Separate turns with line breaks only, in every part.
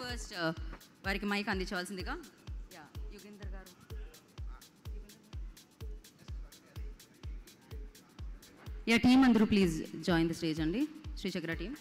First వారికి mic అందించవలసిందిగా Yugender గారు. Team అందరూ ప్లీజ్ జాయిన్ ద స్టేజ్ అండి. శ్రీచక్ర టీమ్.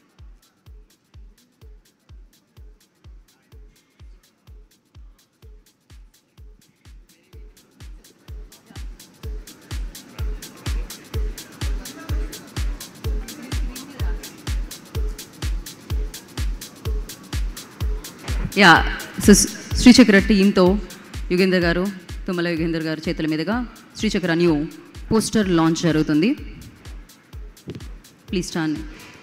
శ్రీచక్ర టీంతో యుగేందర్ గారు, తుమ్మల యుగేందర్ గారు చేతుల మీదుగా శ్రీచక్ర న్యూ పోస్టర్ లాంచ్ జరుగుతుంది. Please stand.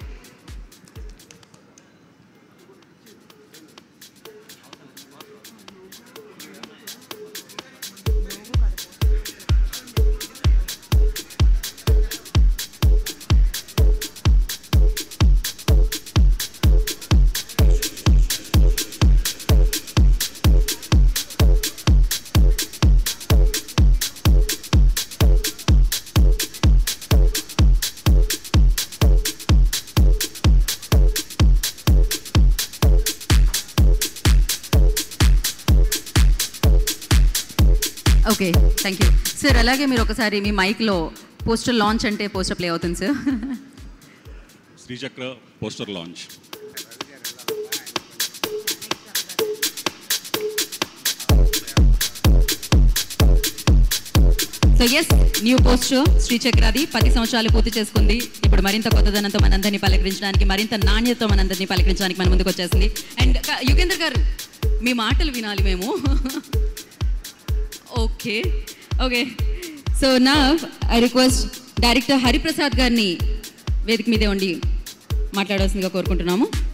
Okay, thank you sir. అలాగే మీరు ఒకసారి మీ మైక్లో పోస్టర్ లాంచ్ అంటే పోస్టర్ ప్లే అవుతుంది sir.
Srichakra poster launch.
So yes, new poster శ్రీచక్రది 10 సంవత్సరాలు పూర్తి చేసుకుంది. ఇప్పుడు మరింత కొత్తదనంతో మనందరినీ పలకరించడానికి, మరింత నాణ్యతతో మనందరినీ పలకరించడానికి మన ముందుకు వచ్చేసింది. అండ్ యుగేందర్ గారు, మీ మాటలు వినాలి మేము. ఓకే ఓకే, సో నా ఐ రిక్వెస్ట్ డైరెక్టర్ హరిప్రసాద్ గారిని వేదిక మీదే ఉండి మాట్లాడాల్సిందిగా కోరుకుంటున్నాము.